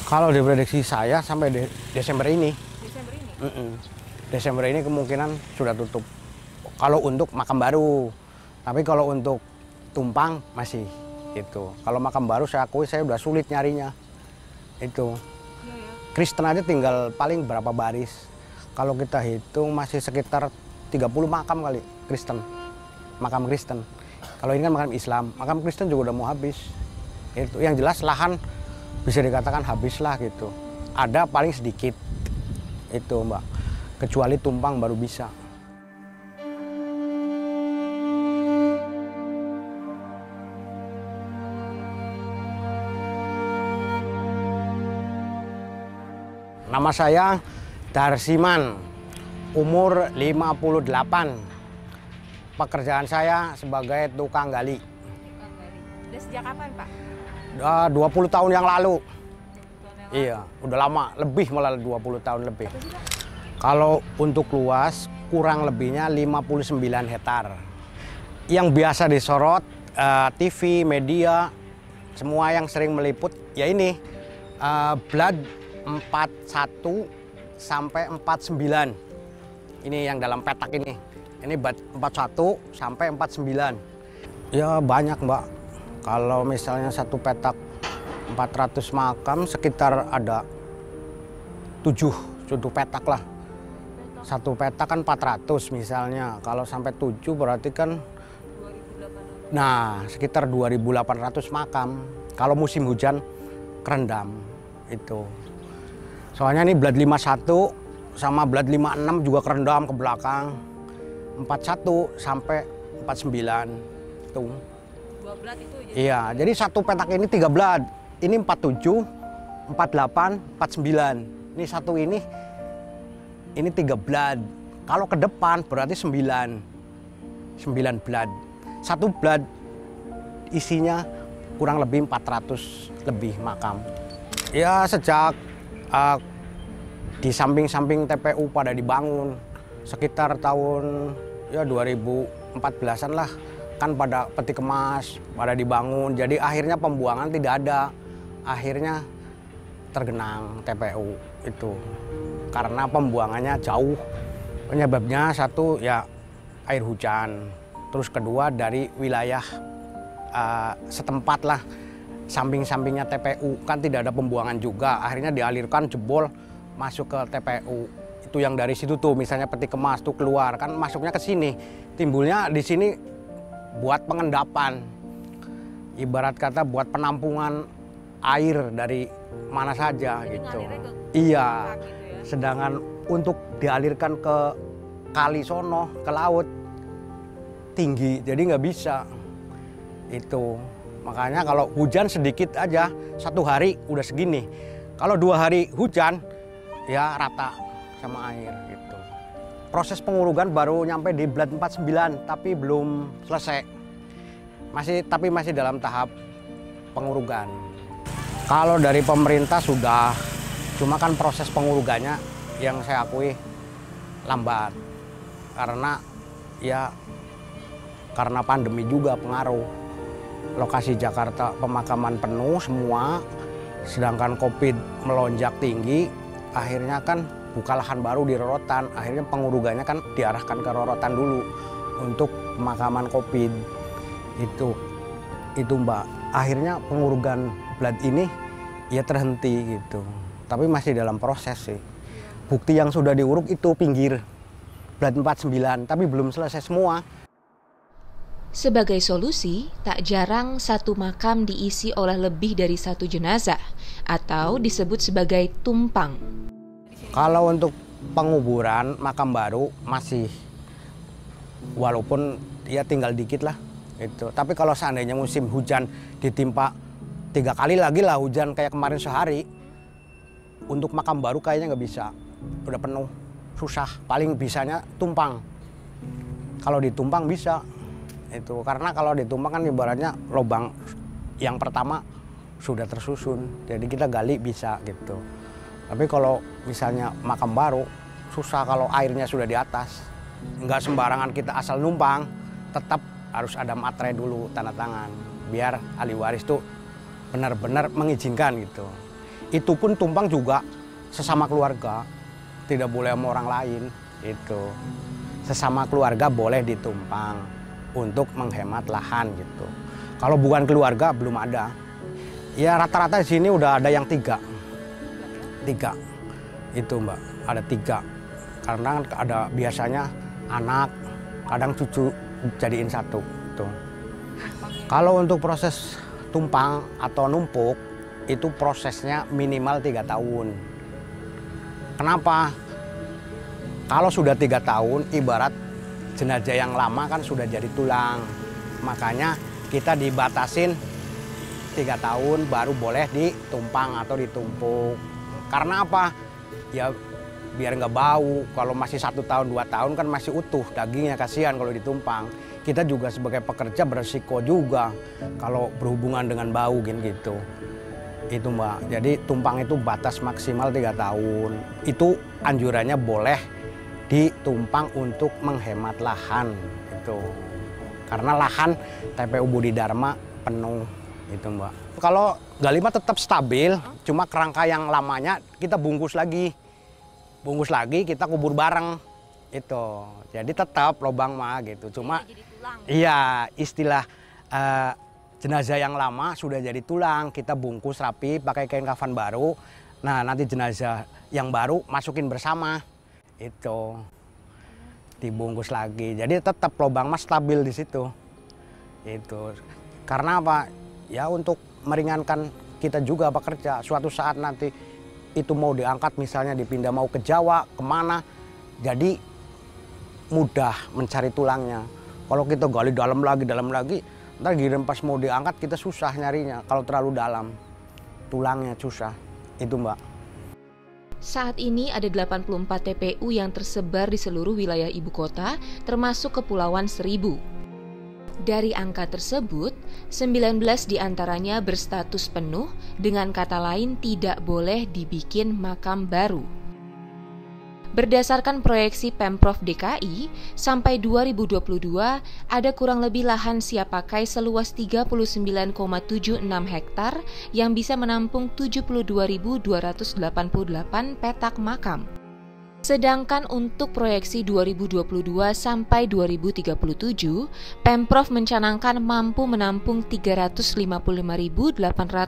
Kalau diprediksi saya sampai Desember ini. Desember ini? Desember ini kemungkinan sudah tutup. Kalau untuk makam baru, tapi kalau untuk tumpang masih itu. Kalau makam baru saya akui saya udah sulit nyarinya. Itu. Iya, ya. Kristen aja tinggal paling berapa baris. Kalau kita hitung masih sekitar 30 makam kali Kristen. Makam Kristen. Kalau ini kan makam Islam, makam Kristen juga udah mau habis. Itu yang jelas lahan bisa dikatakan habis lah gitu. Ada paling sedikit. Itu, Mbak. Kecuali tumpang baru bisa. Nama saya Darsiman, umur 58. Pekerjaan saya sebagai tukang gali. Udah sejak kapan, Pak? 20 tahun yang lalu. Tahun yang Iya, udah lama, lebih malah 20 tahun lebih. Apa sih, Pak? Kalau untuk luas, kurang lebihnya 59 hektar. Yang biasa disorot, TV, media, semua yang sering meliput, ya ini, Blood 41 sampai 49. Ini yang dalam petak ini. Ini 41 sampai 49. Ya banyak, Mbak. Kalau misalnya satu petak 400 makam, sekitar ada 7 petak lah. Satu petak kan 400 misalnya. Kalau sampai 7 berarti kan, 2800. nah sekitar 2.800 makam. Kalau musim hujan kerendam itu. Soalnya ini Blood 51 sama Blood 56 juga kerendam ke belakang. 41 sampai 49 itu. 2 blood itu jadi. Iya, jadi satu petak ini 3 blood. Ini 47, 48, 49. Ini satu ini 3 blood. Kalau ke depan berarti 9 blood. Satu blood isinya kurang lebih 400 lebih makam. Ya sejak di samping-samping TPU pada dibangun sekitar tahun ya 2014-an lah, kan pada peti kemas pada dibangun, jadi akhirnya pembuangan tidak ada, akhirnya tergenang TPU itu karena pembuangannya jauh. Penyebabnya satu ya air hujan, terus kedua dari wilayah setempat lah, samping-sampingnya TPU kan tidak ada pembuangan juga, akhirnya dialirkan jebol masuk ke TPU. Itu yang dari situ tuh misalnya peti kemas tuh keluar kan masuknya ke sini, timbulnya di sini buat pengendapan, ibarat kata buat penampungan air dari mana saja gitu. Iya, Gitu ya. sedangkan untuk dialirkan ke kali sono, ke laut tinggi, jadi nggak bisa itu. Makanya kalau hujan sedikit aja, satu hari udah segini. Kalau 2 hari hujan, ya rata sama air gitu. Proses pengurugan baru nyampe di Blood 49, tapi belum selesai. Tapi masih dalam tahap pengurugan. Kalau dari pemerintah sudah, cuma kan proses pengurugannya yang saya akui lambat. Karena pandemi juga pengaruh. Lokasi Jakarta pemakaman penuh semua, sedangkan COVID melonjak tinggi, akhirnya kan buka lahan baru di Rorotan, akhirnya pengurugannya kan diarahkan ke Rorotan dulu untuk pemakaman COVID. Itu Mbak, akhirnya pengurugan Blood ini ya terhenti gitu, tapi masih dalam proses sih. Bukti yang sudah diuruk itu pinggir Blood 49, tapi belum selesai semua. Sebagai solusi, tak jarang satu makam diisi oleh lebih dari satu jenazah atau disebut sebagai tumpang. Kalau untuk penguburan makam baru masih, walaupun ya tinggal dikit lah itu. Tapi kalau seandainya musim hujan ditimpa 3 kali lagi lah hujan kayak kemarin sehari, untuk makam baru kayaknya nggak bisa, udah penuh, susah. Paling bisanya tumpang. Kalau ditumpang bisa. Itu karena kalau ditumpang kan ibaratnya lubang yang pertama sudah tersusun, jadi kita gali bisa gitu. Tapi kalau misalnya makam baru susah kalau airnya sudah di atas, nggak sembarangan kita asal numpang, tetap harus ada matre dulu, tanda tangan, biar ahli waris tuh benar-benar mengizinkan gitu. Itu pun tumpang juga sesama keluarga, tidak boleh sama orang lain. Itu sesama keluarga boleh ditumpang untuk menghemat lahan gitu. Kalau bukan keluarga belum ada. Ya rata-rata di sini udah ada yang tiga itu Mbak, ada 3. Karena ada biasanya anak, kadang cucu jadiin 1 itu. Kalau untuk proses tumpang atau numpuk itu prosesnya minimal 3 tahun. Kenapa? Kalau sudah 3 tahun, ibarat jenazah yang lama kan sudah jadi tulang. Makanya kita dibatasin 3 tahun baru boleh ditumpang atau ditumpuk. Karena apa? Ya biar nggak bau. Kalau masih 1 tahun, 2 tahun kan masih utuh dagingnya, kasihan kalau ditumpang. Kita juga sebagai pekerja beresiko juga kalau berhubungan dengan bau gitu. Itu Mbak, jadi tumpang itu batas maksimal 3 tahun. Itu anjurannya boleh ditumpang untuk menghemat lahan itu. Karena lahan TPU Budi Dharma penuh itu Mbak. Kalau Galima tetap stabil, cuma kerangka yang lamanya kita bungkus lagi. Bungkus lagi kita kubur bareng itu. Jadi tetap lubang mah gitu. Cuma jadi tulang. Iya, istilah jenazah yang lama sudah jadi tulang, kita bungkus rapi pakai kain kafan baru. Nah, nanti jenazah yang baru masukin bersama. Itu dibungkus lagi. Jadi tetap lubang mas stabil di situ. Itu. Karena apa? Ya untuk meringankan kita juga bekerja. Suatu saat nanti itu mau diangkat misalnya dipindah mau ke Jawa, kemana. Jadi mudah mencari tulangnya. Kalau kita gali dalam lagi, ntar giliran pas mau diangkat kita susah nyarinya. Kalau terlalu dalam, tulangnya susah. Itu Mbak. Saat ini ada 84 TPU yang tersebar di seluruh wilayah ibu kota, termasuk Kepulauan Seribu. Dari angka tersebut, 19 diantaranya berstatus penuh, dengan kata lain tidak boleh dibikin makam baru. Berdasarkan proyeksi Pemprov DKI, sampai 2022 ada kurang lebih lahan siap pakai seluas 39,76 hektar yang bisa menampung 72.288 petak makam. Sedangkan untuk proyeksi 2022 sampai 2037, Pemprov mencanangkan mampu menampung 355.848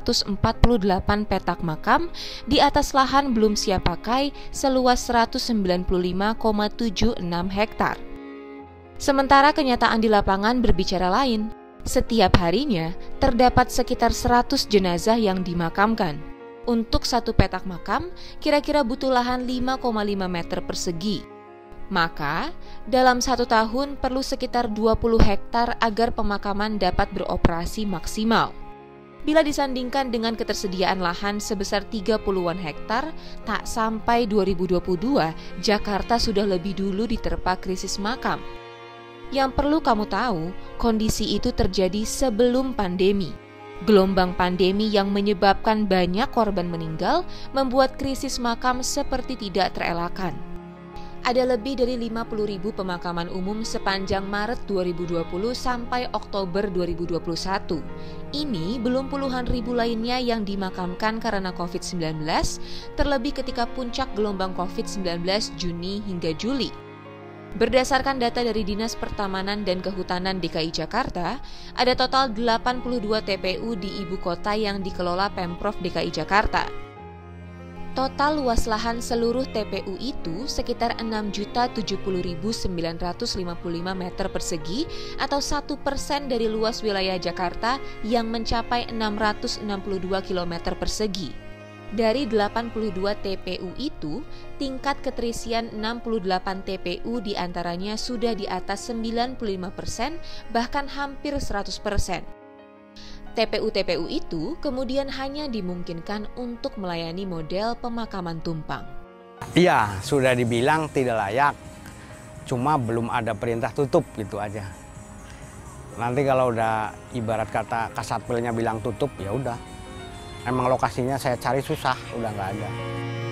petak makam di atas lahan belum siap pakai seluas 195,76 hektar. Sementara kenyataan di lapangan berbicara lain. Setiap harinya terdapat sekitar 100 jenazah yang dimakamkan. Untuk 1 petak makam, kira-kira butuh lahan 5,5 meter persegi. Maka, dalam 1 tahun perlu sekitar 20 hektar agar pemakaman dapat beroperasi maksimal. Bila disandingkan dengan ketersediaan lahan sebesar 30-an hektar, tak sampai 2022, Jakarta sudah lebih dulu diterpa krisis makam. Yang perlu kamu tahu, kondisi itu terjadi sebelum pandemi. Gelombang pandemi yang menyebabkan banyak korban meninggal membuat krisis makam seperti tidak terelakkan. Ada lebih dari 50.000 pemakaman umum sepanjang Maret 2020 sampai Oktober 2021. Ini belum puluhan ribu lainnya yang dimakamkan karena COVID-19, terlebih ketika puncak gelombang COVID-19 Juni hingga Juli. Berdasarkan data dari Dinas Pertamanan dan Kehutanan DKI Jakarta, ada total 82 TPU di ibu kota yang dikelola Pemprov DKI Jakarta. Total luas lahan seluruh TPU itu sekitar 6.070.955 meter persegi atau 1% dari luas wilayah Jakarta yang mencapai 662 km persegi. Dari 82 TPU itu, tingkat keterisian 68 TPU diantaranya sudah di atas 95%, bahkan hampir 100%. TPU-TPU itu kemudian hanya dimungkinkan untuk melayani model pemakaman tumpang. Iya, sudah dibilang tidak layak, cuma belum ada perintah tutup gitu aja. Nanti kalau udah ibarat kata Kasatpilnya bilang tutup, ya udah. Emang lokasinya saya cari susah, udah nggak ada.